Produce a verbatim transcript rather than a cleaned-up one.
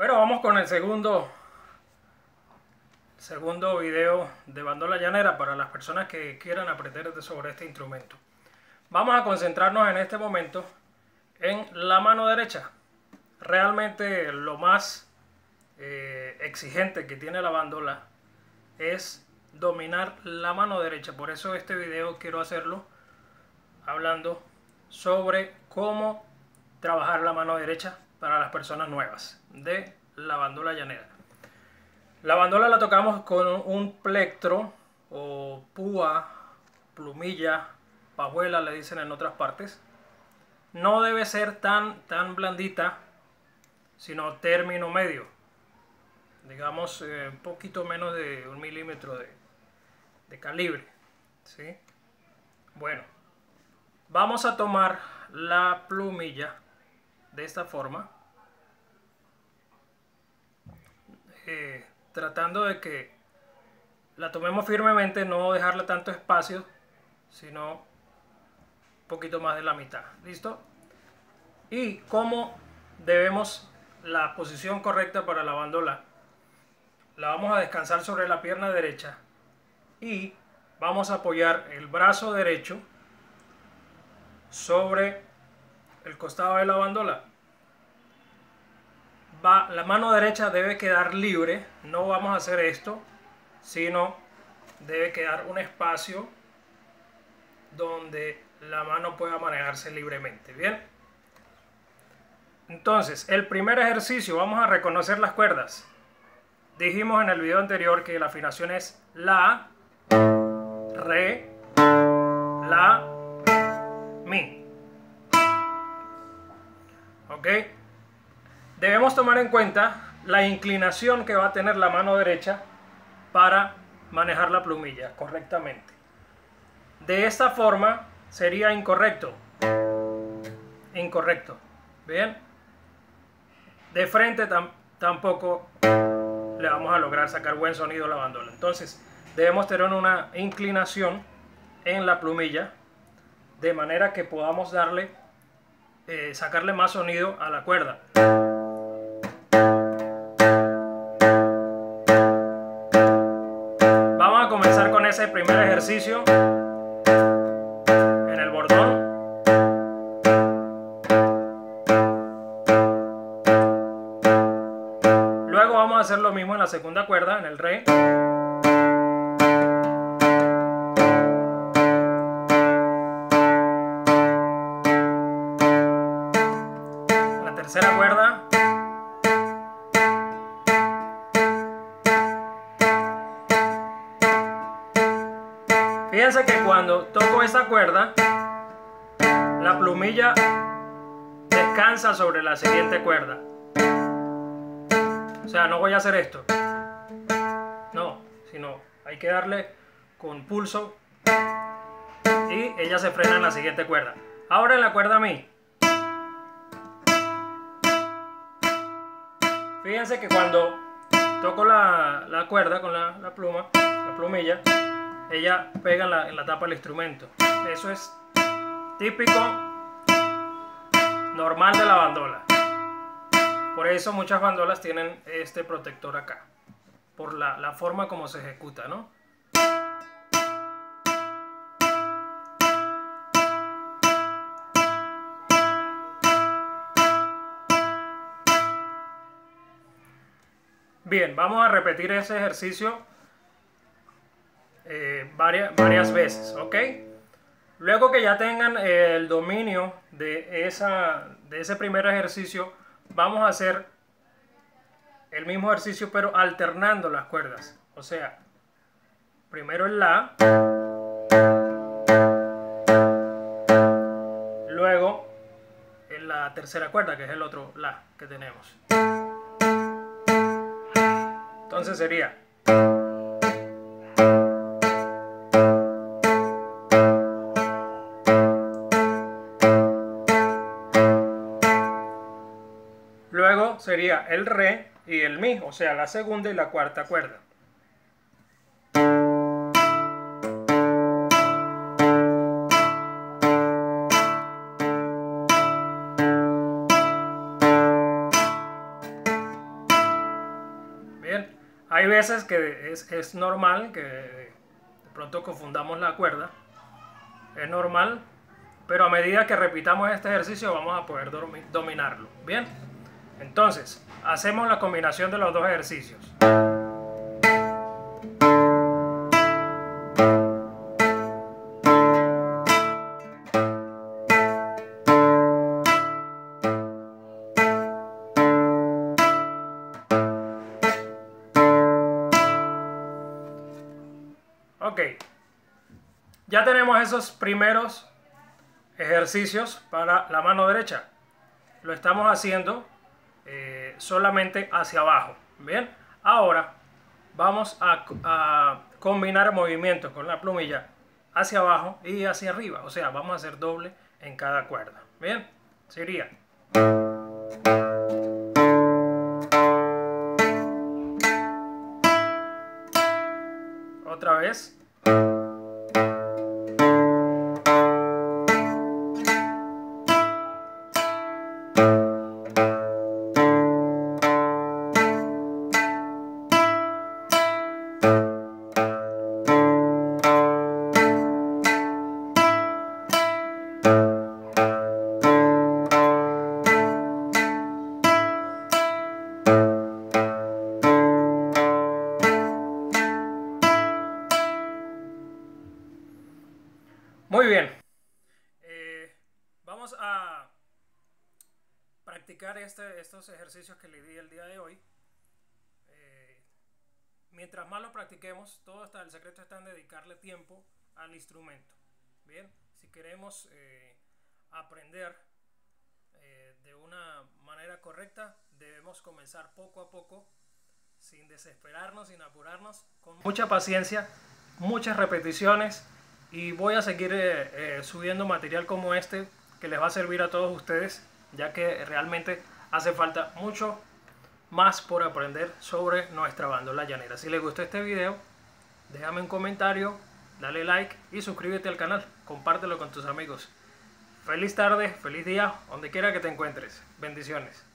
Bueno, vamos con el segundo, segundo video de bandola llanera para las personas que quieran aprender sobre este instrumento. Vamos a concentrarnos en este momento en la mano derecha. Realmente lo más eh, exigente que tiene la bandola es dominar la mano derecha. Por eso este video quiero hacerlo hablando sobre cómo trabajar la mano derecha para las personas nuevas de la bandola llanera. La bandola la tocamos con un plectro o púa, plumilla, pajuela le dicen en otras partes. No debe ser tan, tan blandita, sino término medio, digamos eh, un poquito menos de un milímetro de, de calibre, ¿sí? Bueno, vamos a tomar la plumilla de esta forma, eh, tratando de que la tomemos firmemente, no dejarle tanto espacio, sino un poquito más de la mitad. ¿Listo? Y cómo debemos la posición correcta para la bandola. La vamos a descansar sobre la pierna derecha y vamos a apoyar el brazo derecho sobre el costado de la bandola. Va, la mano derecha debe quedar libre, no vamos a hacer esto, sino debe quedar un espacio donde la mano pueda manejarse libremente. Bien, entonces el primer ejercicio, vamos a reconocer las cuerdas. Dijimos en el video anterior que la afinación es la, re, la, mi. ¿Ok? Debemos tomar en cuenta la inclinación que va a tener la mano derecha para manejar la plumilla correctamente. De esta forma sería incorrecto. Incorrecto. Bien. De frente tam tampoco le vamos a lograr sacar buen sonido a la bandola. Entonces debemos tener una inclinación en la plumilla de manera que podamos darle, eh, sacarle más sonido a la cuerda. Vamos a comenzar con ese primer ejercicio en el bordón. Luego vamos a hacer lo mismo en la segunda cuerda, en el re. En la tercera cuerda. Fíjense que cuando toco esa cuerda, la plumilla descansa sobre la siguiente cuerda. O sea, no voy a hacer esto. No, sino hay que darle con pulso y ella se frena en la siguiente cuerda. Ahora en la cuerda mi. Fíjense que cuando toco la, la cuerda con la, la pluma, la plumilla, ella pega en la, en la tapa del instrumento. Eso es típico, normal de la bandola. Por eso muchas bandolas tienen este protector acá, por la, la forma como se ejecuta, ¿no? Bien, vamos a repetir ese ejercicio eh, varias, varias veces, ¿ok? Luego que ya tengan eh, el dominio de, esa, de ese primer ejercicio, vamos a hacer el mismo ejercicio pero alternando las cuerdas. O sea, primero el la, luego en la tercera cuerda, que es el otro la que tenemos. Entonces sería luego sería el re y el mi, o sea, la segunda y la cuarta cuerda. Hay veces que es, es normal que de pronto confundamos la cuerda, es normal, pero a medida que repitamos este ejercicio vamos a poder dominarlo. Bien, entonces hacemos la combinación de los dos ejercicios. Ok, ya tenemos esos primeros ejercicios para la mano derecha. Lo estamos haciendo eh, solamente hacia abajo. Bien, ahora vamos a, a combinar movimientos con la plumilla hacia abajo y hacia arriba. O sea, vamos a hacer doble en cada cuerda. Bien, sería... Otra vez. Muy bien, eh, vamos a practicar este, estos ejercicios que le di el día de hoy. Eh, mientras más lo practiquemos, todo está, el secreto está en dedicarle tiempo al instrumento. Bien, si queremos eh, aprender eh, de una manera correcta, debemos comenzar poco a poco, sin desesperarnos, sin apurarnos, con mucha paciencia, muchas repeticiones. Y voy a seguir eh, eh, subiendo material como este que les va a servir a todos ustedes, ya que realmente hace falta mucho más por aprender sobre nuestra bandola llanera. Si les gustó este video, déjame un comentario, dale like y suscríbete al canal, compártelo con tus amigos. Feliz tarde, feliz día, donde quiera que te encuentres. Bendiciones.